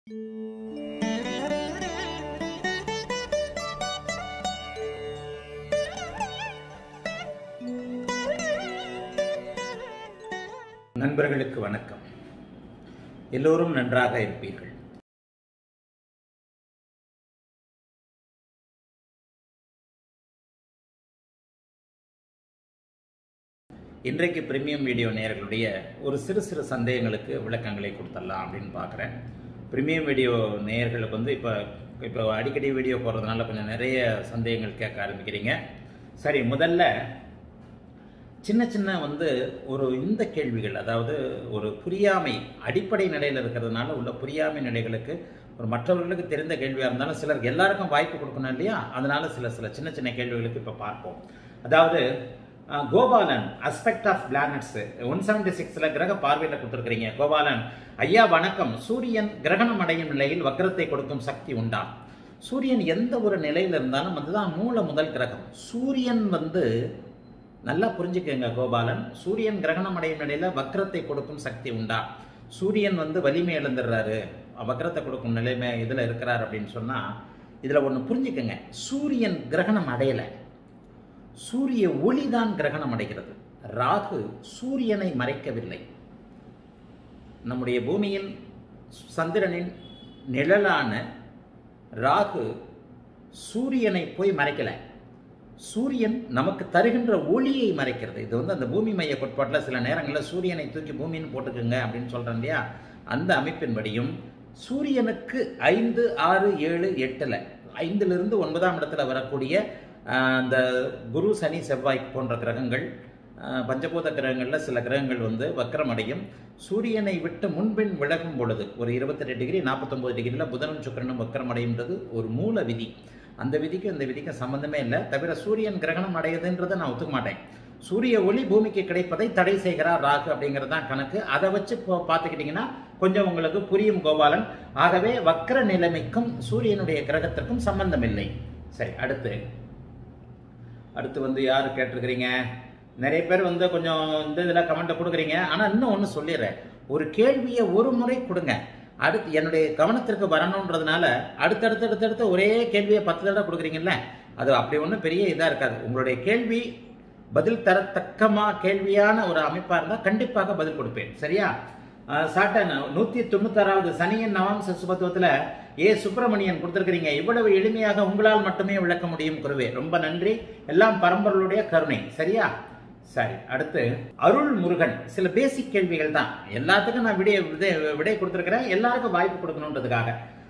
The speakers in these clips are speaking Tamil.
நண்பர்களுக்கு வணக்கம். எல்லோரும் நன்றாக இருப்பீர்கள். இன்றைக்கு பிரீமியம் வீடியோ நேயர்களுடைய ஒரு சிறு சந்தேகங்களுக்கு விளக்கங்களை கொடுத்துடலாம் அப்படின்னு பார்க்குறேன். பிரீமியம் வீடியோ நேயர்களுக்கு வந்து இப்போ அடிக்கடி வீடியோ போடுறதுனால கொஞ்சம் நிறைய சந்தேகங்கள் கேட்க ஆரம்பிக்கிறீங்க. சரி, முதல்ல சின்ன வந்து இந்த கேள்விகள், அதாவது ஒரு புரியாமை அடிப்படை நிலையில் இருக்கிறதுனால உள்ள புரியாமை நிலைகளுக்கு ஒரு மற்றவர்களுக்கு தெரிந்த கேள்வியாக இருந்தாலும் சிலருக்கு எல்லாருக்கும் வாய்ப்பு கொடுக்கணும் இல்லையா? அதனால சில சின்ன கேள்விகளுக்கு இப்போ பார்ப்போம். அதாவது கோபாலன் அஸ்பெக்ட் ஆஃப் பிளானட்ஸ் 176 கிரக பார்வையில் கொடுத்துருக்கிறீங்க. கோபாலன் ஐயா வணக்கம். சூரியன் கிரகணம் அடையும் நிலையில் வக்ரத்தை கொடுக்கும் சக்தி உண்டா? சூரியன் எந்த ஒரு நிலையில் இருந்தாலும் அதுதான் முதல் கிரகம். சூரியன் வந்து நல்லா புரிஞ்சுக்கங்க கோபாலன், சூரியன் கிரகணம் அடையும் நிலையில வக்ரத்தை கொடுக்கும் சக்தி உண்டா? சூரியன் வந்து வலிமை இழந்துடுறாரு, வக்ரத்தை கொடுக்கும் நிலைமை இதுல இருக்கிறார் அப்படின்னு சொன்னா இதுல ஒண்ணு புரிஞ்சுக்கங்க. சூரியன் கிரகணம் அடையல, சூரிய ஒளிதான் கிரகணம் அடைகிறது. ராகு சூரியனை மறைக்கவில்லை. நம்முடைய பூமியின் சந்திரனின் நிழலான ராகு சூரியனை போய் மறைக்கல, சூரியன் நமக்கு தருகின்ற ஒளியை மறைக்கிறது. இது வந்து அந்த பூமி மைய கோட்பாட்டில் சில நேரங்களில் சூரியனை தூக்கி பூமின்னு போட்டுக்குங்க அப்படின்னு சொல்றேன் இல்லையா? அந்த அமைப்பின்படியும் சூரியனுக்கு 5, 6, 7, 8 5லிருந்து 9ஆம் இடத்துல வரக்கூடிய அந்த குரு, சனி, செவ்வாய் போன்ற கிரகங்கள், பஞ்சபூத கிரகங்களில் சில கிரகங்கள் வந்து வக்ரமடையும். சூரியனை விட்டு முன்பின் விலகும் பொழுது ஒரு 28 டிகிரி 49 டிகிரியில் புதனும் சுக்கிரனும் வக்ரமடைகின்றது ஒரு மூல விதி. அந்த விதிக்கும் இந்த விதிக்கும் சம்பந்தமே இல்லை. தவிர சூரியன் கிரகணம் அடையுதுன்றதை நான் ஒத்துக்க மாட்டேன். சூரிய ஒளி பூமிக்கு கிடைப்பதை தடை செய்கிறார் ராகு அப்படிங்கிறது தான் கணக்கு. அதை வச்சு பார்த்துக்கிட்டீங்கன்னா கொஞ்சம் உங்களுக்கு புரியும் கோபாலன். ஆகவே வக்ர நிலைமைக்கும் சூரியனுடைய கிரகத்திற்கும் சம்பந்தம் இல்லை. சரி, அடுத்து வந்து யாரு கேட்டிருக்கிறீங்க? நிறைய பேர் வந்து கொஞ்சம் இந்த இதில் கமெண்ட்டை கொடுக்குறீங்க. ஆனால் இன்னும் ஒன்று சொல்லிடுறேன், ஒரு கேள்வியை ஒரு முறை கொடுங்க, அடுத்து என்னுடைய கவனத்திற்கு வரணுன்றதுனால அடுத்தடுத்து ஒரே கேள்வியை 10 தடவை கொடுக்குறீங்கல்ல, அது அப்படி ஒன்றும் பெரிய இதாக இருக்காது. உங்களுடைய கேள்வி பதில் தரத்தக்கமா கேள்வியான ஒரு அமைப்பாக இருந்தால் கண்டிப்பாக பதில் கொடுப்பேன். சரியா? சாட்டன் 196வது சனியின் நவாம்ச சுபத்துவத்தில் சுப்பிரமணியன் கொடுத்திருக்கிறீங்க. இவ்வளவு எளிமையாக உங்களால் மட்டுமே விளக்க முடியும் குருவே, ரொம்ப நன்றி. எல்லாம் பரம்பரையுடைய கருணை. சரியா? சரி, அடுத்து அருள் முருகன். சில பேசிக் கேள்விகள் தான், எல்லாத்துக்கும் நான் விடை கொடுத்திருக்கிறேன், எல்லாருக்கும் வாய்ப்பு கொடுக்கணுன்றதுக்காக.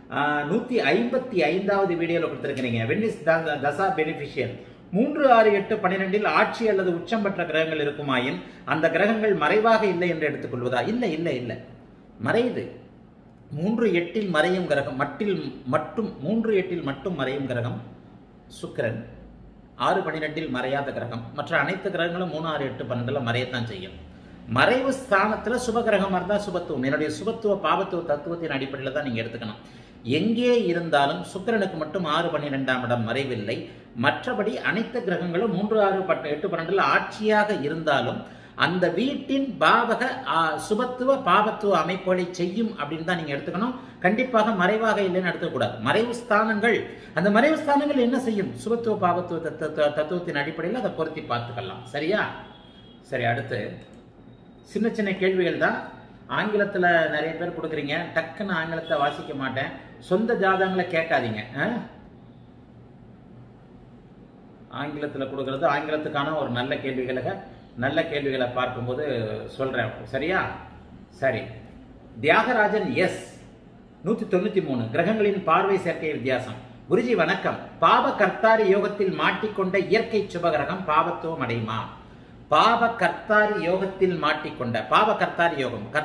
155வது வீடியோல கொடுத்திருக்கிறீங்க. வென்னிஸ் தசா பெனிஃபிஷியல் 3, 6, 8, 12 ஆட்சி அல்லது உச்சம் பெற்ற கிரகங்கள் இருக்குமாயின் அந்த கிரகங்கள் மறைவாக இல்லை என்று எடுத்துக்கொள்வதா? இல்லை, மறையுது. 3, 8 மறையும் கிரகம் 3, 8 மட்டும் மறையும் கிரகம் சுக்கிரன். 6, 12 மறையாத கிரகம். மற்ற அனைத்து கிரகங்களும் 3, 6, 8, 12 மறையத்தான் செய்யும். மறைவு ஸ்தானத்துல சுப கிரகமா இருந்தா சுபத்துவம். என்னுடைய சுபத்துவ பாபத்துவ தத்துவத்தின் அடிப்படையில் தான் நீங்க எடுத்துக்கணும். எங்கே இருந்தாலும் சுக்கிரனுக்கு மட்டும் 6, 12ஆம் இடம் மறைவில்லை. மற்றபடி அனைத்து கிரகங்களும் 3, 6, 8, 12 ஆட்சியாக இருந்தாலும் அந்த வீட்டின் பாவக சுபத்துவ பாபத்துவ அமைப்புகளை செய்யும் அப்படின்னு தான் நீங்க எடுத்துக்கணும். கண்டிப்பாக மறைவாக இல்லைன்னு எடுத்துக்கூடாது. மறைவு ஸ்தானங்கள், அந்த மறைவு ஸ்தானங்கள் என்ன செய்யும்? சுபத்துவ பாபத்துவ தத்துவத்தின் அடிப்படையில் அதை பொருத்தி பார்த்துக்கலாம். சரியா? சரி, அடுத்து சின்ன கேள்விகள் தான். ஆங்கிலத்தில் நிறைய பேர் கொடுக்குறீங்க, டக்குன்னு ஆங்கிலத்தை வாசிக்க மாட்டேன். சொந்த ஜாதகங்களை கேட்காதீங்க. ஆங்கிலத்தில் கொடுக்கறது ஆங்கிலத்துக்கான ஒரு நல்ல கேள்விகளை பார்க்கும்போது சொல்றேன். சரியா? சரி, தியாகராஜன் 193 கிரகங்களின் பார்வை சேர்க்கை வித்தியாசம். குருஜி வணக்கம். பாப கர்த்தாரி யோகத்தில் மாட்டிக்கொண்ட இயற்கை சுபகிரகம் பாபத்துவம் அடையுமா? பாப கர்த்தாரி யோகத்தில் மாட்டிக்கொண்ட பாப கர்த்தாரி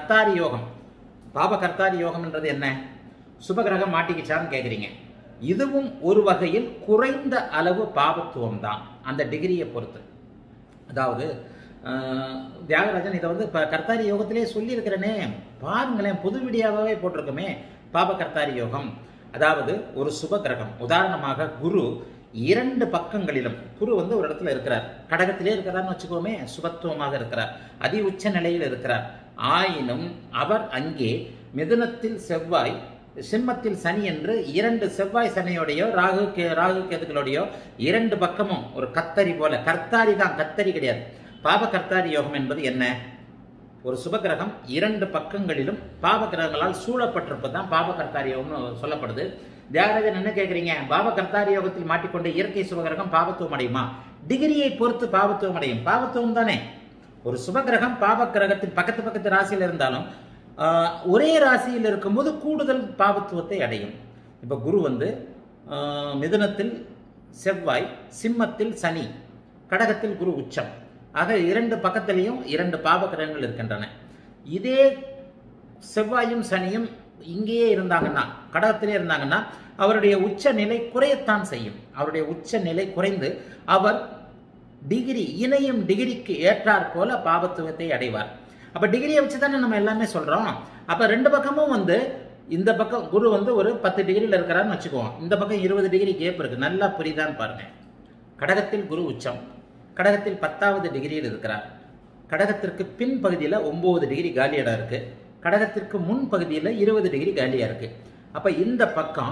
யோகம் என்றது என்ன? சுபகிரகம் மாட்டிக்கிச்சான்னு கேட்குறீங்க. இதுவும் ஒரு வகையில் குறைந்த அளவு பாபத்துவம் தான், அந்த டிகிரியை பொறுத்து. அதாவது தியாகராஜன் இதை வந்து கர்த்தாரி யோகத்திலே சொல்லியிருக்கிறேனே, பாருங்களேன், புது வீடியோவாகவே போட்டிருக்கோமே. பாப கர்த்தாரி யோகம் அதாவது ஒரு சுப கிரகம், உதாரணமாக குரு 2 பக்கங்களிலும், குரு வந்து ஒரு இடத்துல இருக்கிறார், கடகத்திலே இருக்கிறார்னு வச்சுக்கோமே, சுபத்துவமாக இருக்கிறார், அதி உச்ச நிலையில் இருக்கிறார். ஆயினும் அவர் அங்கே மிதுனத்தில் செவ்வாய், சிம்மத்தில் சனி என்று 2 செவ்வாய் சனியோடையோ ராகு கேதுகளோடையோ 2 பக்கமும் ஒரு கத்தரி போல, கர்த்தாரி தான், கத்தரி கிடையாது. பாப கர்த்தாரி யோகம் என்பது என்ன? ஒரு சுபகிரகம் 2 பக்கங்களிலும் பாப கிரகங்களால் சூழப்பட்டிருப்பதுதான் பாப கர்த்தாரி யோகம்னு சொல்லப்படுது. தியாகராஜன் என்ன கேட்குறீங்க? பாப கர்த்தாரி யோகத்தில் மாட்டிக்கொண்டு இயற்கை சுபகிரகம் பாபத்துவம் அடையுமா? டிகிரியை பொறுத்து பாபத்துவம் அடையும். பாபத்துவம் தானே. ஒரு சுபகிரகம் பாப கிரகத்தின் பக்கத்து ராசியில் இருந்தாலும் ஒரே ராசியில் இருக்கும்போது கூடுதல் பாபத்துவத்தை அடையும். இப்போ குரு வந்து மிதுனத்தில் செவ்வாய், சிம்மத்தில் சனி, கடகத்தில் குரு உச்சம். ஆக 2 பக்கத்திலையும் 2 பாப கிரகங்கள் இருக்கின்றன. இதே செவ்வாயும் சனியும் இங்கேயே இருந்தாங்கன்னா, கடகத்திலே இருந்தாங்கன்னா, அவருடைய உச்ச நிலை குறையத்தான் செய்யும். அவருடைய உச்ச நிலை குறைந்து அவர் டிகிரி இணையும் டிகிரிக்கு ஏற்றாற் போல பாபத்துவத்தை அடைவார். அப்ப டிகிரியை வச்சு தானே நம்ம எல்லாமே சொல்றோம். அப்ப 2 பக்கமும் வந்து இந்த பக்கம் குரு வந்து ஒரு 10 டிகிரியில் இருக்கிறான்னு வச்சுக்குவோம், இந்த பக்கம் 20 டிகிரி கேப் இருக்கு. நல்லா புரியுதான்னு பாருங்க. கடகத்தில் குரு உச்சம், கடகத்தில் 10வது டிகிரியில் இருக்கிறார். கடகத்திற்கு பின் பகுதியில் 9 டிகிரி காலியிடம் இருக்கு, கடகத்திற்கு முன் பகுதியில் 20 டிகிரி காலியா இருக்கு. அப்ப இந்த பக்கம்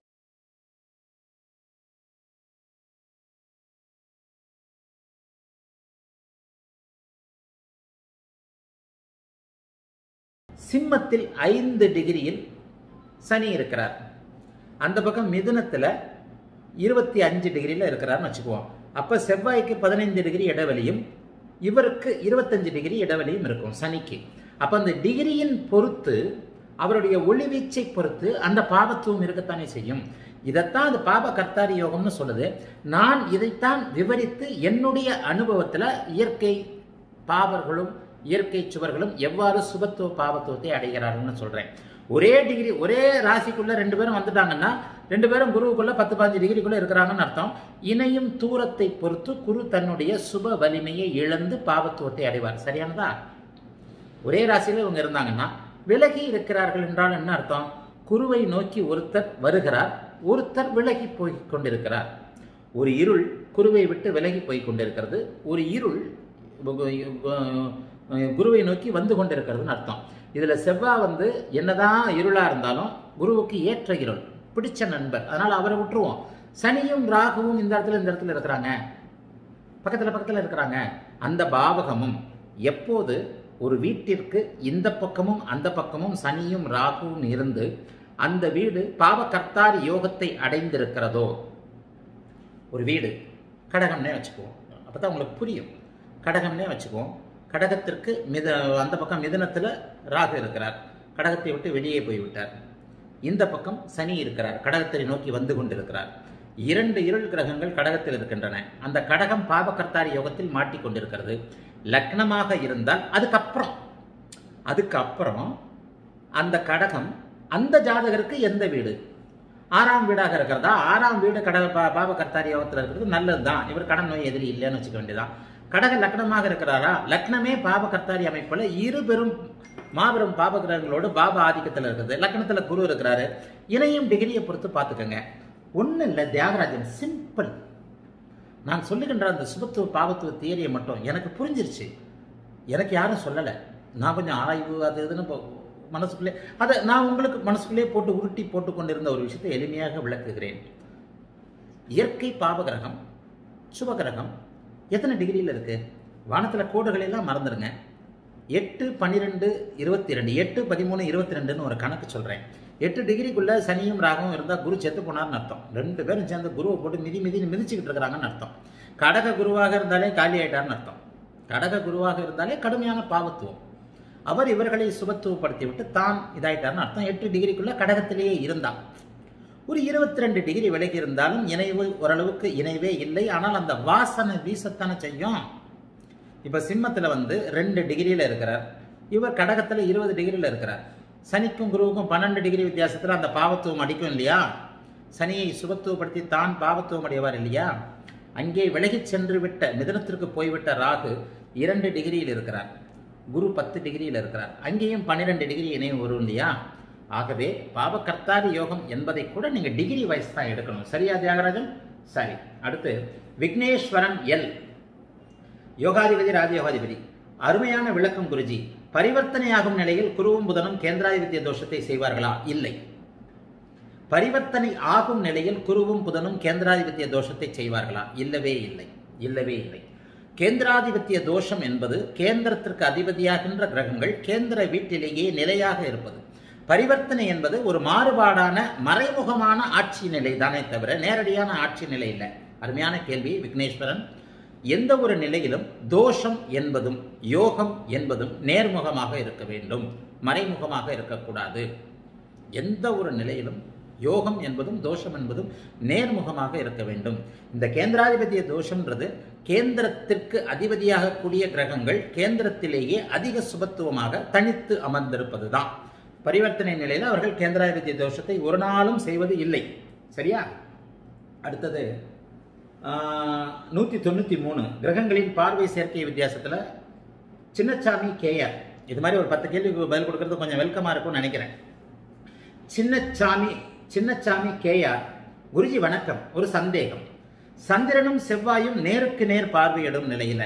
சிம்மத்தில் 5 டிகிரியில் சனி இருக்கிறார். அந்த பக்கம் மிதுனத்தில் 25 டிகிரியில் இருக்கிறார்னு வச்சுக்குவோம். அப்ப செவ்வாய்க்கு 15 டிகிரி இடைவெளியும் இவருக்கு 25 டிகிரி இடைவெளியும் இருக்கும் சனிக்கு. அப்ப அந்த டிகிரியின் பொறுத்து, அவருடைய ஒளிவீச்சை பொறுத்து அந்த பாபத்துவம் இருக்கத்தானே செய்யும். இதைத்தான் அது பாப கர்த்தாரி யோகம்னு சொல்லுது. நான் இதைத்தான் விவரித்து என்னுடைய அனுபவத்தில் இயற்கை பாவர்களும் இயற்கை சுவர்களும் எவ்வாறு சுபத்துவ பாவத்துவத்தை அடைகிறார்கள்னு சொல்றேன். ஒரே டிகிரி ஒரே ராசிக்குள்ள 2 பேரும் வந்துட்டாங்கன்னா 2 பேரும் குருவுக்குள்ள 10-15 டிகிரிக்குள்ள இருக்கிறாங்கன்னு அர்த்தம். இணையும் தூரத்தை பொறுத்து குரு தன்னுடைய சுப வலிமையை இழந்து பாவத்துவத்தை அடைவார். சரியானதா? ஒரே ராசியில இவங்க இருந்தாங்கன்னா விலகி இருக்கிறார்கள் என்றால் என்ன அர்த்தம்? குருவை நோக்கி ஒருத்தர் வருகிறார், ஒருத்தர் விலகி போய் கொண்டிருக்கிறார். ஒரு இருள் குருவை விட்டு விலகி போய் கொண்டிருக்கிறது, ஒரு இருள் குருவை நோக்கி வந்து கொண்டிருக்கிறதுன்னு அர்த்தம். இதுல செவ்வாய் வந்து என்னதான் இருளா இருந்தாலும் குருவுக்கு ஏற்ற இருள், பிடிச்ச நண்பர், அதனால அவரை விட்டுருவோம். சனியும் ராகுவும் இந்த இடத்துல இருக்கிறாங்க, பக்கத்துல இருக்கிறாங்க. அந்த பாவகமும் எப்போது ஒரு வீட்டிற்கு இந்த பக்கமும் அந்த பக்கமும் சனியும் ராகுவும் இருந்து அந்த வீடு பாவ கர்த்தாரி யோகத்தை அடைந்திருக்கிறதோ, ஒரு வீடு கடகம்னே வச்சுக்குவோம், அப்பதான் உங்களுக்கு புரியும். கடகம்னே வச்சுக்குவோம். கடகத்திற்கு அந்த பக்கம் மிதுனத்தில் ராகு இருக்கிறார், கடகத்தை விட்டு வெளியே போய்விட்டார். இந்த பக்கம் சனி இருக்கிறார், கடகத்தை நோக்கி வந்து கொண்டிருக்கிறார். 2 இருள் கிரகங்கள் கடகத்தில் இருக்கின்றன. அந்த கடகம் பாப கர்த்தாரி யோகத்தில் மாட்டிக்கொண்டிருக்கிறது. லக்னமாக இருந்தால் அதுக்கப்புறம் அந்த கடகம் அந்த ஜாதகருக்கு எந்த வீடு? 6ஆம் வீடாக இருக்கிறதா? 6ஆம் வீடு பாப கர்த்தாரி யோகத்தில் இருக்கிறது நல்லதுதான். இவர் கடன் நோய் எதிரி இல்லைன்னு வச்சுக்க வேண்டியதான். கடக லக்னமாக இருக்கிறாரா? லக்னமே பாப கர்த்தாரி அமைப்புல 2 பெரும் மாபெரும் பாப கிரகங்களோடு பாப ஆதிக்கத்தில் இருக்குது. லக்னத்துல குரு இருக்கிறாரு. இணையும் டிகிரியை பொறுத்து பார்த்துக்கோங்க. ஒன்றும் இல்லை தியாகராஜன், சிம்பிள். நான் சொல்லுகின்ற அந்த சுபத்துவ பாவத்துவ தியரியை மட்டும் எனக்கு புரிஞ்சிருச்சு. எனக்கு யாரும் சொல்லலை. நான் கொஞ்சம் ஆய்வு அது இதுன்னு மனசுக்குள்ளே அதை நான் உங்களுக்கு மனசுக்குள்ளே போட்டு உருட்டி போட்டு கொண்டிருந்த ஒரு விஷயத்தை எளிமையாக விளக்குகிறேன். இயற்கை பாவகிரகம் சுபகிரகம் எத்தனை டிகிரியில் இருக்கு? வானத்தில் கோடுகளெல்லாம் மறந்துடுங்க. 8, 12, 22, 8, 13, 22ன்னு ஒரு கணக்கு சொல்கிறேன். 8 டிகிரிக்குள்ள சனியும் ராகவும் இருந்தால் குரு செத்து போனார்னு அர்த்தம். 2 பேரும் சேர்ந்து குருவை போட்டு மிதிச்சுக்கிட்டு இருக்கிறாங்கன்னு அர்த்தம். கடக குருவாக இருந்தாலே காலி ஆயிட்டார்னு அர்த்தம். கடக குருவாக இருந்தாலே கடுமையான பாவத்துவம். அவர் இவர்களை சுபத்துவப்படுத்தி விட்டு தான் இதாயிட்டார்னு அர்த்தம். 8 டிகிரிக்குள்ள கடகத்திலேயே இருந்தால் ஒரு 22 டிகிரி விலகி இருந்தாலும் இணைவு ஓரளவுக்கு இணைவே இல்லை. ஆனால் அந்த வாசனை வீசத்தானே செய்யும். இப்போ சிம்மத்தில் 2 டிகிரியில் இருக்கிறார், இவர் கடகத்தில் 20 டிகிரியில் இருக்கிறார். சனிக்கும் குருவுக்கும் 12 டிகிரி வித்தியாசத்தில் அந்த பாவத்துவம் அடிக்கும் இல்லையா? சனியை சுபத்துவப்படுத்தி தான் பாவத்துவம் அடைவார் இல்லையா? அங்கே விலகி சென்று விட்ட மிதுனத்திற்கு போய்விட்ட ராகு 2 டிகிரியில் இருக்கிறார், குரு 10 டிகிரியில் இருக்கிறார். அங்கேயும் 12 டிகிரி இணைவு வரும் இல்லையா? ஆகவே பாவ கர்த்தாரி யோகம் என்பதை கூட நீங்க டிகிரி வைஸ் தான் எடுக்கணும். சரியா தியாகராஜன்? சரி. அடுத்து விக்னேஸ்வரன் எல், யோகாதிபதி ராஜயோகாதிபதி. அருமையான விளக்கம் குருஜி. பரிவர்த்தனையாகும் நிலையில் குருவும் புதனும் கேந்திராதிபத்திய தோஷத்தை செய்வார்களா? இல்லை. பரிவர்த்தனை ஆகும் நிலையில் குருவும் புதனும் கேந்திராதிபத்திய தோஷத்தை செய்வார்களா? இல்லவே இல்லை, இல்லவே இல்லை. கேந்திராதிபத்திய தோஷம் என்பது கேந்திரத்திற்கு அதிபதியாகின்ற கிரகங்கள் கேந்திர வீட்டிலேயே நிலையாக இருப்பது. பரிவர்த்தனை என்பது ஒரு மாறுபாடான மறைமுகமான ஆட்சி நிலை தானே தவிர நேரடியான ஆட்சி நிலை இல்லை. அருமையான கேள்வி விக்னேஸ்வரன். எந்த ஒரு நிலையிலும் தோஷம் என்பதும் யோகம் என்பதும் நேர்முகமாக இருக்க வேண்டும், மறைமுகமாக இருக்கக்கூடாது. எந்த ஒரு நிலையிலும் யோகம் என்பதும் தோஷம் என்பதும் நேர்முகமாக இருக்க வேண்டும். இந்த கேந்திராதிபத்திய தோஷம்ன்றது கேந்திரத்திற்கு அதிபதியாக கூடிய கிரகங்கள் கேந்திரத்திலேயே அதிக சுபத்துவமாக தனித்து அமர்ந்திருப்பது தான். பரிவர்த்தனை நிலையில் அவர்கள் கேந்திராதிபத்திய தோஷத்தை ஒரு நாளும் செய்வது இல்லை. சரியா? அடுத்தது 193 கிரகங்களின் பார்வை சேர்க்கை வித்தியாசத்தில் சின்னசாமி கேஆர். இது மாதிரி ஒரு 10 கேள்விக்கு பதில் கொடுக்கறது கொஞ்சம் வெல்கமாக இருக்கும்னு நினைக்கிறேன். சின்னசாமி கேஆர், குருஜி வணக்கம். ஒரு சந்தேகம். சந்திரனும் செவ்வாயும் நேருக்கு நேர் பார்வையிடும் நிலையில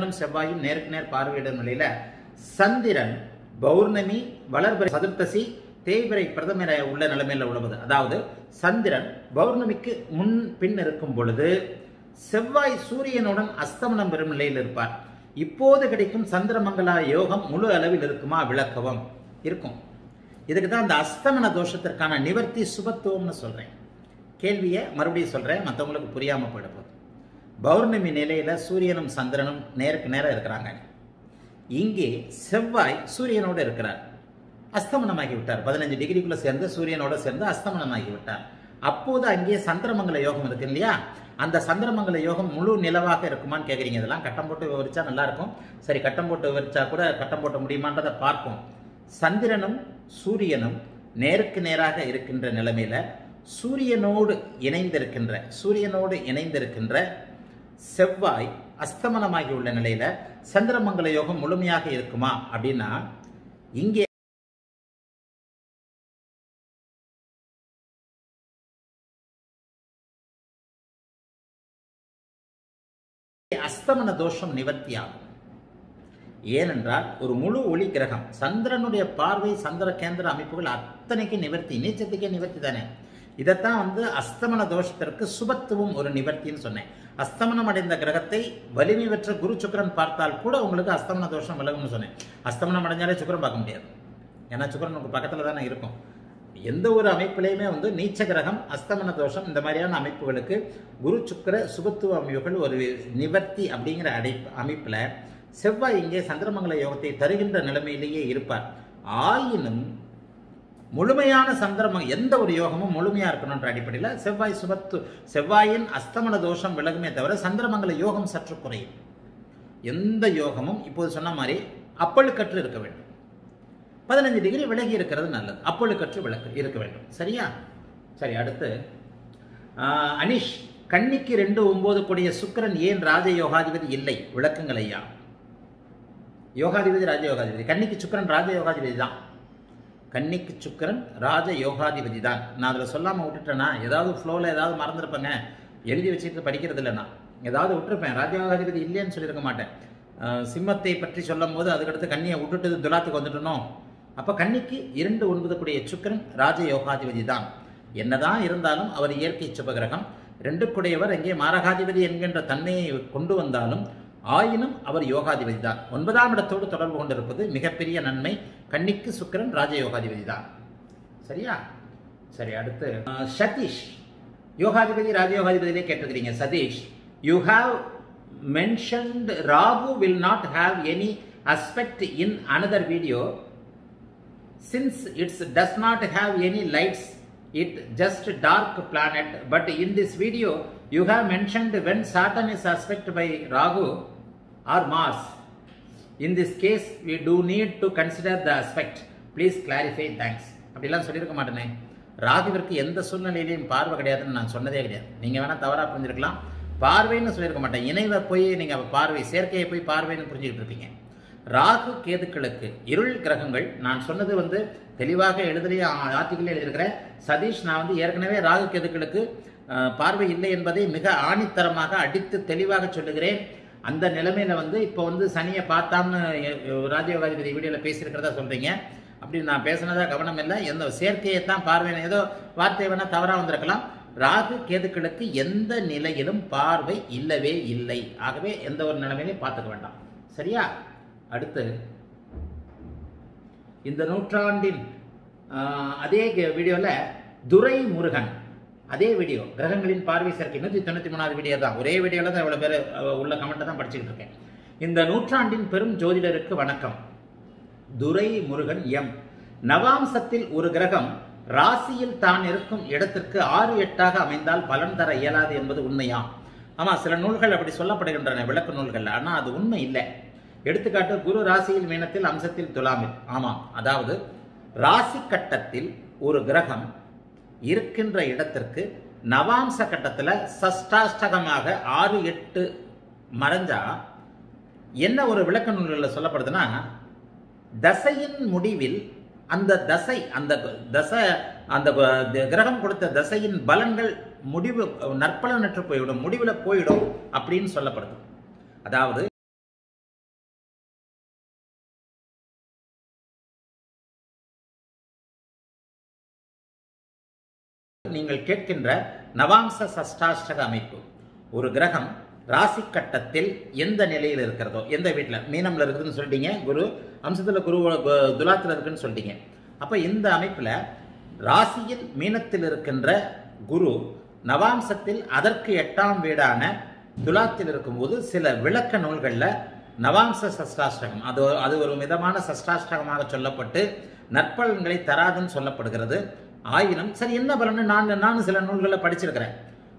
சந்திரன் பௌர்ணமி வளர்பிறை சதுர்த்தசி தேய்பிறை பிரதமரை உள்ள நிலைமையில உள்ளது. அதாவது சந்திரன் பௌர்ணமிக்கு முன் பின் இருக்கும் பொழுது செவ்வாய் சூரியனுடன் அஸ்தமனம் பெறும் நிலையில் இருப்பார். இப்போது கிடைக்கும் சந்திரமங்கலா யோகம் முழு அளவில் இருக்குமா? விளக்கவும். இருக்கும். இதுக்கு தான் அந்த அஸ்தமன தோஷத்திற்கான நிவர்த்தி சுபத்துவம்னு சொல்றேன். கேள்வியை மறுபடியும் சொல்றேன், மற்றவங்களுக்கு புரியாம போயிடுது. பௌர்ணமி நிலையில சூரியனும் சந்திரனும் நேருக்கு நேரம் இருக்கிறாங்க. இங்கே செவ்வாய் சூரியனோடு இருக்கிறார், அஸ்தமனமாகி விட்டார். 15 டிகிரிக்குள்ள சேர்ந்து சூரியனோட சேர்ந்து அஸ்தமனமாகி விட்டார். அப்போது அங்கே சந்திரமங்கல யோகம் இருக்கு இல்லையா? அந்த சந்திரமங்கல யோகம் முழு நிலவாக இருக்குமான்னு கேட்குறீங்க. இதெல்லாம் கட்டம் போட்டு விவரிச்சா நல்லா இருக்கும். சரி, கட்டம் போட்டு விவரிச்சா கூட கட்டம் போட்ட முடியுமான்றதை பார்ப்போம். சந்திரனும் சூரியனும் நேருக்கு நேராக இருக்கின்ற நிலைமையில சூரியனோடு இணைந்திருக்கின்ற செவ்வாய் அஸ்தமனமாகி உள்ள நிலையில சந்திரமங்கல யோகம் முழுமையாக இருக்குமா அப்படின்னா, இங்கே அஸ்தமன தோஷம் நிவர்த்தியாகும். ஏனென்றால் ஒரு முழு ஒளி கிரகம் சந்திரனுடைய பார்வை சந்திர கேந்திர அமைப்புகள் அத்தனைக்கு நிவர்த்தி, நீச்சத்துக்கே நிவர்த்தி தானே. இதைத்தான் அஸ்தமன தோஷத்திற்கு சுபத்துவம் ஒரு நிவர்த்தின்னு சொன்னேன். அஸ்தமனம் அடைந்த கிரகத்தை வலிமை பெற்ற குரு சுக்கிரன் பார்த்தால் கூட உங்களுக்கு அஸ்தமன தோஷம் விலகும்னு சொன்னேன். அஸ்தமனம் அடைஞ்சாலே சுக்கிரன் பார்க்க முடியாது, ஏன்னா சுக்கிரன் உங்களுக்கு பக்கத்துல தானே இருக்கும். எந்த ஒரு அமைப்பிலையுமே நீச்ச கிரகம் அஸ்தமன தோஷம் இந்த மாதிரியான அமைப்புகளுக்கு குரு சுக்கிர சுபத்துவ அமைப்புகள் ஒரு நிவர்த்தி அப்படிங்கிற அமைப்புல செவ்வாய் இங்கே சந்திரமங்கல யோகத்தை தருகின்ற நிலைமையிலேயே இருப்பார். ஆயினும் முழுமையான எந்த ஒரு யோகமும் முழுமையா இருக்கணும்ன்ற அடிப்படையில் செவ்வாயின் அஸ்தமன தோஷம் விலகுமே தவிர சந்திரமங்கல யோகம் சற்று குறையும். எந்த யோகமும் இப்போது சொன்ன மாதிரி அப்பழுக்கற்று இருக்க வேண்டும். 15 டிகிரி விலகி இருக்கிறது நல்லது, அப்பழுக்கற்று இருக்க வேண்டும். சரியா? சரி, அடுத்து அனிஷ், கன்னிக்கு 2-9 கூடிய சுக்கிரன் ஏன் ராஜயோகாதிபதி இல்லை? விளக்குங்கள் ஐயா. யோகாதிபதி ராஜயோகாதிபதி, கன்னிக்கு சுக்கிரன் ராஜயோகாதிபதி தான். கன்னிக்கு சுக்கிரன் ராஜயோகாதிபதி தான். நான் அதில் சொல்லாமல் விட்டுட்டேன்னா ஏதாவது ஃப்ளோவில் ஏதாவது மறந்துருப்பேங்க, எழுதி வச்சுட்டு படிக்கிறது இல்லைண்ணா, ஏதாவது விட்டுருப்பேன். ராஜயோகாதிபதி இல்லைன்னு சொல்லியிருக்க மாட்டேன். சிம்மத்தை பற்றி சொல்லும் போது அதுக்கடுத்து கன்னியை விட்டுட்டு துலாத்துக்கு வந்துட்டணும். அப்போ கன்னிக்கு 2-9 கூடிய சுக்கிரன் ராஜயோகாதிபதி தான். என்னதான் இருந்தாலும் அவர் இயற்கை சுபகிரகம். 2 கூடையவர் எங்கே மாரகாதிபதி என்கின்ற தன்மையை கொண்டு வந்தாலும் ஆயினும் அவர் யோகாதிபதி தான். 9ஆம் இடத்தோடு தொடர்பு கொண்டிருப்பது மிகப்பெரிய நன்மை. கன்னிக்கு சுக்கிரன் ராஜயோகாதிபதி தான். சரியா? சரி, அடுத்து சதீஷ், யோகாதிபதி ராஜயோகாதிபதியிலே கேட்டிருக்கிறீங்க. Satish, you have mentioned Rahu will not have any aspect in another video since it does not have any lights, it just dark planet, but in this video you have mentioned when Saturn is aspect by Rahu or Mars. In this case we do need to consider the aspect, please clarify, thanks. அப்படிலாம் சொல்லியிருக்க மாட்டேனே. ராகுவிற்கு எந்த சூழ்நிலையிலையும் பார்வை கிடையாதுன்னு நான் சொன்னதே கிடையாது. நீங்க வேணா தவறா புரிஞ்சிருக்கலாம். பார்வைன்னு சொல்லியிருக்க மாட்டேன். இணைவை போய் நீங்க பார்வை, சேர்க்கையை போய் பார்வைன்னு புரிஞ்சுக்கிட்டு இருப்பீங்க. ராகு கேதுக்களுக்கு இருள் கிரகங்கள், நான் சொன்னது தெளிவாக எழுதலையே ஆர்டிக்கலே எழுதியிருக்கிறேன். சதீஷ், நான் ஏற்கனவே ராகு கேதுக்களுக்கு பார்வை இல்லை என்பதை மிக ஆணித்தரமாக அடித்து தெளிவாக சொல்லுகிறேன். அந்த நிலைமையில இப்போ சனியை பார்த்தாம்னு ராஜயோகாதிபதி வீடியோல பேசியிருக்கிறதா சொல்றீங்க. அப்படி நான் பேசினதா கவனம் இல்லை. எந்த சேர்க்கையை தான் பார்வை, ஏதோ வார்த்தை வேணால் தவறாக வந்திருக்கலாம். ராகு கேதுக்களுக்கு எந்த நிலையிலும் பார்வை இல்லவே இல்லை. ஆகவே எந்த ஒரு நிலைமையிலையும் பார்த்துக்க வேண்டாம். சரியா? அடுத்து இந்த நூற்றாண்டின் அதே வீடியோவில் துரை முருகன், அதே வீடியோ கிரகங்களின் பார்வை சேர்க்கை 193வது வீடியோ தான். ஒரே வீடியோவில் தான் இவ்வளோ பேர் உள்ள கமெண்ட்டை தான் படிச்சுக்கிட்டு இருக்கேன். இந்த நூற்றாண்டின் பெரும் ஜோதிடருக்கு வணக்கம். துரை முருகன் எம். நவாம்சத்தில் ஒரு கிரகம் ராசியில் தான் இருக்கும் இடத்திற்கு 6, 8ஆக அமைந்தால் பலன் தர இயலாது என்பது உண்மையா? ஆமாம், சில நூல்கள் அப்படி சொல்லப்படுகின்றன, விளக்க நூல்கள். ஆனால் அது உண்மை இல்லை. எடுத்துக்காட்டு, குரு ராசியில் மீனத்தில், அம்சத்தில் துலாமில். ஆமாம், அதாவது ராசி கட்டத்தில் ஒரு கிரகம் இருக்கின்ற இடத்திற்கு நவாம்ச கட்டத்தில் சஷ்டாஷ்டகமாக 6, 8 மறைஞ்சா என்ன ஒரு விளக்க நூல்களில் சொல்லப்படுதுன்னா, தசையின் முடிவில் அந்த தசை அந்த கிரகம் கொடுத்த தசையின் பலன்கள் முடிவு நற்பலனற்று போய்விடும், முடிவில் போயிடும் அப்படின்னு சொல்லப்படுது. அதாவது நீங்கள் கேட்கின்ற நவாம்ச சஷ்டாஷ்டக அமைப்பு, ஒரு கிரகம் ராசி கட்டத்தில் எந்த நிலையில் இருக்கிறதோ, எந்த வீட்டில், மீனம்ல இருக்குதுன்னு சொல்லிட்டீங்க, குரு அம்சத்தில், குரு துலாத்தில் இருக்குன்னு சொல்லிட்டீங்க. அப்போ இந்த அமைப்பில் ராசியில் மீனத்தில் இருக்கின்ற குரு நவாம்சத்தில் அதற்கு 8ஆம் வீடான துலாத்தில் இருக்கும்போது சில விளக்க நூல்களில் நவாம்ச சஷ்டாஷ்டகம் அது ஒரு மிதமான சஷ்டாஷ்டகமாக சொல்லப்பட்டு நற்பலன்களை தராதுன்னு சொல்லப்படுகிறது. ஆயினும் சரி, என்ன பலன்னு நான் சில நூல்களை படிச்சிருக்கிறேன்.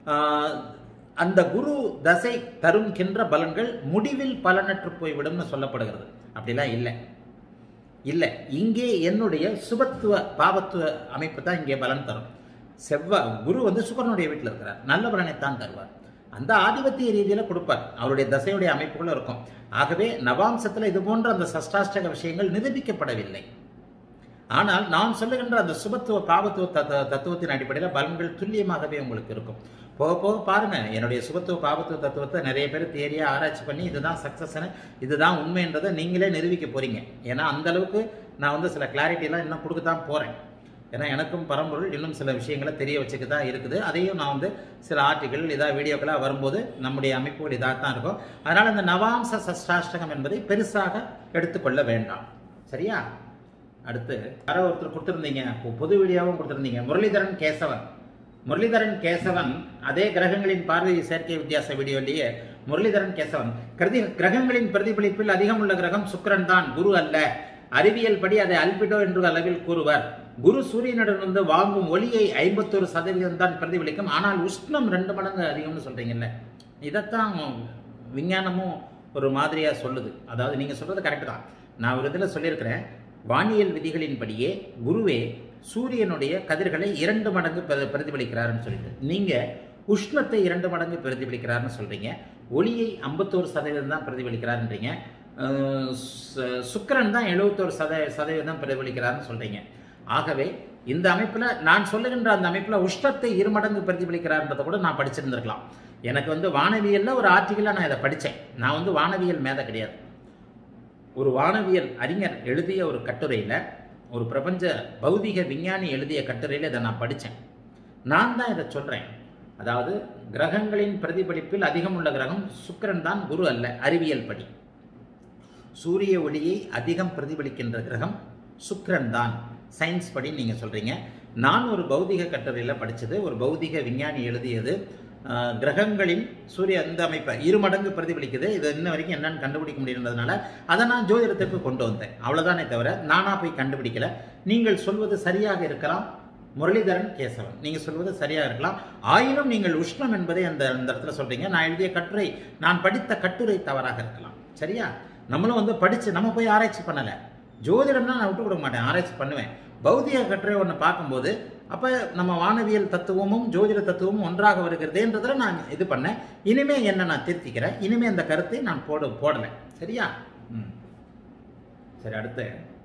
அந்த குரு தசை தருகின்ற பலன்கள் முடிவில் பலனற்று போய்விடும்னு சொல்லப்படுகிறது. அப்படிலாம் இல்லை. இங்கே என்னுடைய சுபத்துவ பாவத்துவ அமைப்பு தான் இங்கே பலன் தரும். குரு சுக்கிரனுடைய வீட்டில் இருக்கிறார், நல்ல பலனைத்தான் தருவார். அந்த ஆதிபத்திய ரீதியில் கொடுப்பார், அவருடைய தசையுடைய அமைப்புகளும் இருக்கும். ஆகவே நவாம்சத்தில் இது போன்ற அந்த சஷ்டாஷ்டக விஷயங்கள் நிரூபிக்கப்படவில்லை. ஆனால் நான் சொல்லுகின்ற அந்த சுபத்துவ பாவத்துவ தத்துவத்தின் அடிப்படையில் பலன்கள் துல்லியமாகவே உங்களுக்கு இருக்கும். போக போக பாருங்க, என்னுடைய சுபத்துவ பாவத்துவ தத்துவத்தை நிறைய பேர் தியரியா ஆராய்ச்சி பண்ணி இதுதான் சக்சஸ்ன்னு, இதுதான் உண்மைன்றதை நீங்களே நிரூபிக்க போறீங்க. ஏன்னா அந்த அளவுக்கு நான் சில கிளாரிட்டியெல்லாம் இன்னும் கொடுக்க தான் போறேன். ஏன்னா எனக்கும் பரம்பொருள் இன்னும் சில விஷயங்களை தெரிய வச்சுக்க தான் இருக்குது. அதையும் நான் சில ஆர்டிகள் இதாக வீடியோக்களாக வரும்போது நம்முடைய அமைப்புகள் இதாக தான் இருக்கும். அதனால் இந்த நவாம்ச சஷ்டாஷ்டகம் என்பதை பெருசாக எடுத்துக்கொள்ள வேண்டாம். சரியா? அடுத்து யாரோ ஒருத்தர் கொடுத்துருந்தீங்க, பொது வீடியோவும் கொடுத்துருந்தீங்க, முரளிதரன் கேசவன் அதே கிரகங்களின் பார்வை சேர்க்கை வித்தியாச வீடியோலேயே முரளிதரன் கேசவன் கிரகங்களின் பிரதிபலிப்பில் அதிகம் உள்ள கிரகம் சுக்கிரன் தான், குரு அல்ல. அறிவியல் படி அதை அல்பிடோ என்று அளவில் கூறுவர். குரு சூரியனிடமிருந்து வாங்கும் ஒளியை 51% தான் பிரதிபலிக்கும். ஆனால் உஷ்ணம் 2 மடங்கு அதிகம்னு சொல்றீங்கல்ல, இதைத்தான் விஞ்ஞானமும் ஒரு மாதிரியா சொல்லுது. அதாவது நீங்க சொல்றது கரெக்ட் தான். நான் ஒரு இதில் சொல்லியிருக்கிறேன், வானியல் விதிகளின்படியே குருவே சூரியனுடைய கதிர்களை 2 மடங்கு பிரதிபலிக்கிறாருன்னு சொல்லிட்டு, நீங்க உஷ்ணத்தை 2 மடங்கு பிரதிபலிக்கிறாருன்னு சொல்றீங்க. ஒளியை 51% தான் பிரதிபலிக்கிறாருன்றீங்க. சுக்கிரன் தான் 71% பிரதிபலிக்கிறாருன்னு சொல்றீங்க. ஆகவே இந்த அமைப்புல நான் சொல்லுகின்ற அந்த அமைப்புல உஷ்ணத்தை 2 மடங்கு பிரதிபலிக்கிறார்ன்றதை கூட நான் படிச்சிருந்திருக்கலாம். எனக்கு வானவியல்ல ஒரு ஆர்டிக்கலா நான் இதை படித்தேன். நான் வானவியல் மேதை கிடையாது. ஒரு வானவியல் அறிஞர் எழுதிய ஒரு கட்டுரையில், ஒரு பிரபஞ்ச பௌதிக விஞ்ஞானி எழுதிய கட்டுரையில் இதை நான் படித்தேன். நான் தான் இதை சொல்கிறேன். அதாவது கிரகங்களின் பிரதிபலிப்பில் அதிகம் உள்ள கிரகம் சுக்கிரன் தான், குரு அல்ல. அறிவியல் படி சூரிய ஒளியை அதிகம் பிரதிபலிக்கின்ற கிரகம் சுக்கிரன் தான், சயின்ஸ் படி நீங்கள் சொல்கிறீங்க. நான் ஒரு பௌதிக கட்டுரையில் படித்தது, ஒரு பௌதிக விஞ்ஞானி எழுதியது, கிரகங்களின் சூரிய அந்த அமைப்பை 2 மடங்கு பிரதிபலிக்குது. இது இன்ன வரைக்கும் என்னன்னு கண்டுபிடிக்க முடியுன்றதுனால அதை நான் ஜோதிடத்துக்கு கொண்டு வந்தேன். அவ்வளோதானே தவிர நானா போய் கண்டுபிடிக்கல. நீங்கள் சொல்வது சரியாக இருக்கலாம் முரளிதரன் கேசவன், நீங்கள் சொல்வது சரியாக இருக்கலாம். ஆயினும் நீங்கள் உஷ்ணம் என்பதை அந்த இடத்துல சொல்றீங்க. நான் எழுதிய கட்டுரை, நான் படித்த கட்டுரை தவறாக இருக்கலாம். சரியா? நம்மளும் படித்து நம்ம போய் ஆராய்ச்சி பண்ணலை. ஜோதிடம்னா நான் விட்டு கொடுக்க மாட்டேன், ஆராய்ச்சி பண்ணுவேன். பௌதிக கட்டுரை ஒன்று பார்க்கும்போது அப்போ நம்ம வானவியல் தத்துவமும் ஜோதிட தத்துவமும் ஒன்றாக வருகிறதுன்றதுல நான் இது பண்ணேன். இனிமே என்ன நான் திருத்திக்கிறேன். இனிமே அந்த கருத்தை நான் போடலை. சரியா? சரி, அடுத்து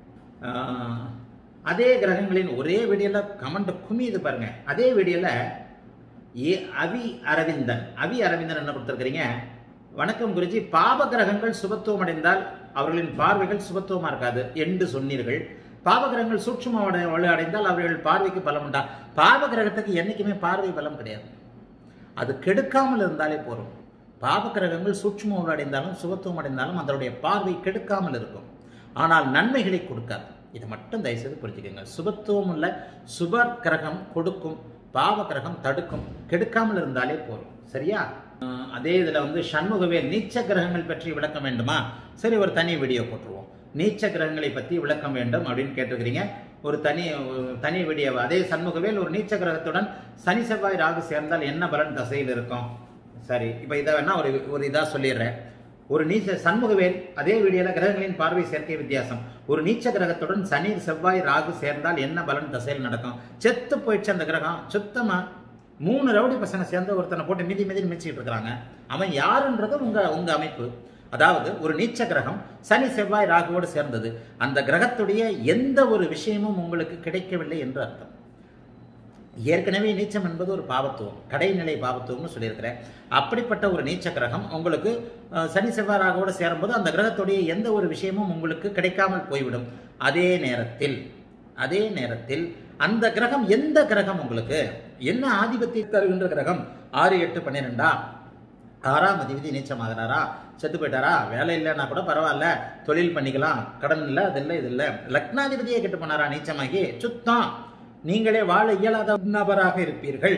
அதே கிரகங்களின் ஒரே வீடியோவில் கமெண்ட் குமியுது பாருங்க. அதே வீடியோவில் அவி அரவிந்தன் என்ன கொடுத்துருக்கிறீங்க? வணக்கம் குருஜி, பாப கிரகங்கள் சுபத்துவம் அடைந்தால் அவர்களின் பார்வைகள் சுபத்துவமாக இருக்காது என்று சொன்னீர்கள். பாவகிரகங்கள் சூட்சும வலு அடைந்தால் அவர்கள் பார்வைக்கு பலம் உண்டா? பாவகிரகத்துக்கு என்னைக்குமே பார்வை பலம் கிடையாது. அது கெடுக்காமல் இருந்தாலே போதும். பாவகிரகங்கள் சூட்சும வலு அடைந்தாலும் சுபத்துவம் அடைந்தாலும் அதனுடைய பார்வை கெடுக்காமல் இருக்கும். ஆனால் நன்மைகளை கொடுக்காது. இது மட்டும் தயவுசெய்து புரிஞ்சுக்கோங்க. சுபத்துவம் உள்ள சுப கிரகம் கொடுக்கும், பாவ கிரகம் தடுக்கும். கெடுக்காமல் இருந்தாலே போதும். சரியா? அதே இதில் சண்முகவேல் நீச்ச கிரகங்கள் பற்றி விளக்கம் வேண்டுமா? சரி, ஒரு தனி வீடியோ போட்டுருவோம். நீச்ச கிரகங்களை பற்றி விளக்கம் வேண்டும் அப்படின்னு கேட்டிருக்கிறீங்க. ஒரு தனி வீடியோ. அதே சண்முகவேல் ஒரு நீச்ச கிரகத்துடன் சனி செவ்வாய் ராகு சேர்ந்தால் என்ன பலன் தசையில் இருக்கும்? சரி, இப்போ இதை வேணா ஒரு இதாக சொல்லிடுறேன். ஒரு நீச்ச சண்முகவேல் அதே வீடியோல கிரகங்களின் பார்வை சேர்க்கை வித்தியாசம். ஒரு நீச்ச கிரகத்துடன் சனி செவ்வாய் ராகு சேர்ந்தால் என்ன பலன் தசையில் நடக்கும்? செத்து போயிடுச்சு அந்த கிரகம். சுத்தமா 3 ரவுடி பசங்க சேர்ந்து ஒருத்தனை போட்டு மிதி மிதிச்சுட்டு இருக்கிறாங்க. அவன் யாருன்றது உங்க அமைப்பு. அதாவது ஒரு நீச்ச கிரகம் சனி செவ்வாய் ராகுவோடு சேர்ந்தது. அந்த கிரகத்துடைய எந்த ஒரு விஷயமும் உங்களுக்கு கிடைக்கவில்லை என்று அர்த்தம். ஏற்கனவே நீச்சம் என்பது ஒரு பாவத்துவம், கடைநிலை பாவத்துவம்னு சொல்லியிருக்கிறேன். அப்படிப்பட்ட ஒரு நீச்ச கிரகம் உங்களுக்கு சனி செவ்வாய் ராகுவோடு சேரும்போது அந்த கிரகத்துடைய எந்த ஒரு விஷயமும் உங்களுக்கு கிடைக்காமல் போய்விடும். அதே நேரத்தில் அந்த கிரகம் எந்த கிரகம் உங்களுக்கு என்ன ஆதிபத்தியம் தருகின்ற கிரகம்? 6, 8, 12 6ஆம் அதிபதி நீச்சமாகிறாரா? செத்து போயிட்டாரா? வேலை இல்லைன்னா கூட பரவாயில்ல, தொழில் பண்ணிக்கலாம், கடன் இல்லை, அது இல்லை, இது இல்லை. லக்னாதிபதியே கெட்டு போனாரா நீச்சமாகி? சுத்தம், நீங்களே வாழ இயலாத நபராக இருப்பீர்கள்.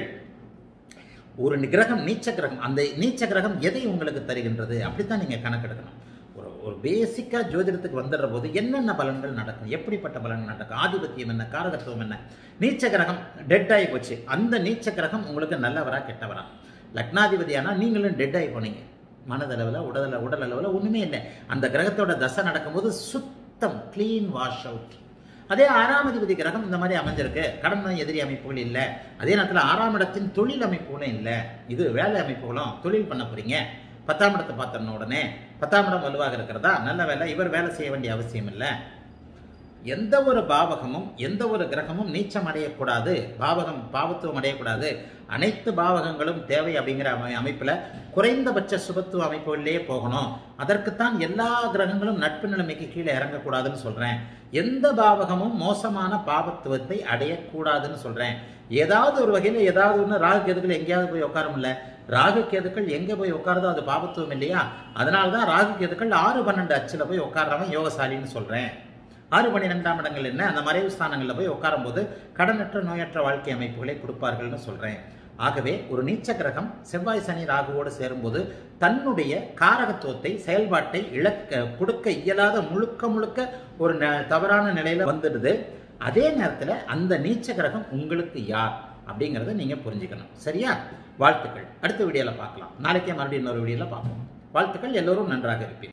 ஒரு கிரகம் நீச்ச கிரகம், அந்த நீச்ச கிரகம் எதை உங்களுக்கு தருகின்றது? அப்படித்தான் நீங்க கணக்கெடுக்கணும். ஒரு பேசிக்கா ஜோதிடத்துக்கு வந்துடுற போது என்னென்ன பலன்கள் நடக்கும், எப்படிப்பட்ட பலன்கள் நடக்கும், ஆதிபத்தியம் என்ன, காரகத்துவம் என்ன. நீச்ச கிரகம் டெட் ஆகி போச்சு. அந்த நீச்ச கிரகம் உங்களுக்கு நல்லவரா கெட்டவரா? லக்னாதிபதியானா நீங்களும் டெட் ஆகி போனீங்க. மனதளவில் உடல் அளவில் ஒண்ணுமே இல்லை. அந்த கிரகத்தோட தசை நடக்கும்போது சுத்தம், கிளீன் வாஷ் அவுட். அதே 6ஆம் அதிபதி கிரகம் இந்த மாதிரி அமைஞ்சிருக்கு. கடன் எதிரி அமைப்புகள் இல்லை. அதே நேரத்தில் 6ஆம் இடத்தின் தொழில் அமைப்புகளும் இல்லை. இது வேலை அமைப்புகளும், தொழில் பண்ண போறீங்க. 10ஆம் இடத்தை பார்த்தோம்ன உடனே 10ஆம் இடம் வலுவாக இருக்கிறதா? நல்ல வேலை. இவர் வேலை செய்ய வேண்டிய அவசியம் இல்லை. எந்த ஒரு பாவகமும் எந்த ஒரு கிரகமும் நீச்சம் அடையக்கூடாது, பாவத்துவம் அடையக்கூடாது. அனைத்து பாவகங்களும் தேவை அப்படிங்கிற அமைப்புல குறைந்தபட்ச சுபத்துவ அமைப்புகளிலேயே போகணும். அதற்குத்தான் எல்லா கிரகங்களும் நட்பு நிலைமைக்கு கீழே இறங்கக்கூடாதுன்னு சொல்றேன். எந்த பாவகமும் மோசமான பாவத்துவத்தை அடையக்கூடாதுன்னு சொல்றேன். ஏதாவது ஒரு வகையில ஏதாவது ஒன்று ராகு கேதுக்கள் எங்கேயாவது போய் உட்காரும் இல்ல. ராகு கேதுக்கள் எங்க போய் உட்காருதோ அது பாவத்துவம் இல்லையா? அதனால்தான் ராகு கேதுக்கள் 6, 12 அச்சுல போய் உட்கார்றவன் யோகசாலின்னு சொல்றேன். 6, 12ஆம் இடங்கள் என்ன, அந்த மறைவு ஸ்தானங்களில் போய் உட்காரும் போது கடனற்ற நோயற்ற வாழ்க்கை அமைப்புகளை கொடுப்பார்கள்னு சொல்றேன். ஆகவே ஒரு நீச்ச கிரகம் செவ்வாய் சனி ராகுவோடு சேரும்போது தன்னுடைய காரகத்துவத்தை, செயல்பாட்டை கொடுக்க இயலாத முழுக்க ஒரு தவறான நிலையில வந்துடுது. அதே நேரத்தில் அந்த நீச்ச கிரகம் உங்களுக்கு யார் அப்படிங்கிறத நீங்க புரிஞ்சுக்கணும். சரியா? வாழ்த்துக்கள். அடுத்த வீடியோல பார்க்கலாம். நாளைக்கே மறுபடியும் இன்னொரு வீடியோல பார்ப்போம். வாழ்த்துக்கள். எல்லோரும் நன்றாக இருப்பீர்கள்.